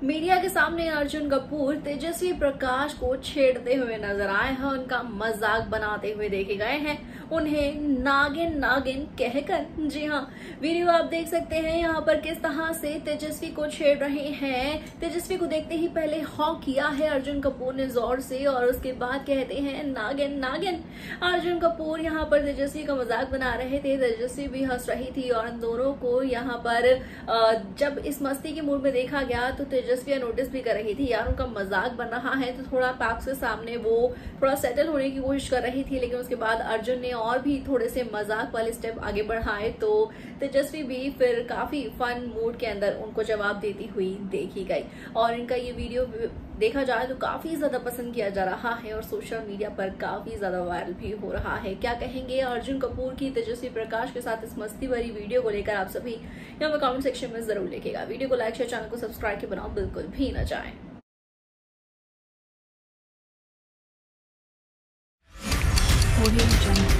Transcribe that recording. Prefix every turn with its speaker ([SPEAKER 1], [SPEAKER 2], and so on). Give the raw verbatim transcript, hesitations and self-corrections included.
[SPEAKER 1] Media के सामने अर्जुन कपूर तेजस्वी प्रकाश को छेड़ते हुए नजर आए हैं, उनका मजाक बनाते हुए देखे गए हैं, उन्हें नागिन नागिन कहकर। जी हाँ, वीडियो आप देख सकते हैं यहाँ पर किस तरह से तेजस्वी को छेड़ रहे हैं। तेजस्वी को देखते ही पहले हॉ किया है अर्जुन कपूर ने जोर से और उसके बाद कहते हैं नागिन नागिन। अर्जुन कपूर यहाँ पर तेजस्वी का मजाक बना रहे थे, तेजस्वी भी हंस रही थी और इन दोनों को यहाँ पर जब इस मस्ती के मूड में देखा गया तो तेजस्वी नोटिस भी कर रही थी यार उनका मजाक बन रहा है, तो थोड़ा पैक्स के सामने वो थोड़ा सेटल होने की कोशिश कर रही थी। लेकिन उसके बाद अर्जुन ने और भी थोड़े से मजाक वाले स्टेप आगे बढ़ाए तो तेजस्वी भी फिर काफी फन मूड के अंदर उनको जवाब देती हुई देखी गई। और इनका ये वीडियो देखा जाए तो काफी ज्यादा पसंद किया जा रहा है और सोशल मीडिया पर काफी ज्यादा वायरल भी हो रहा है। क्या कहेंगे अर्जुन कपूर की तेजस्वी प्रकाश के साथ इस मस्ती भरी वीडियो को लेकर आप सभी यहाँ पर कमेंट सेक्शन में जरूर लिखेगा। वीडियो को लाइक शेयर, चैनल को सब्सक्राइब के बनाओ बिल्कुल भी न जाए।
[SPEAKER 2] Audio Jungle.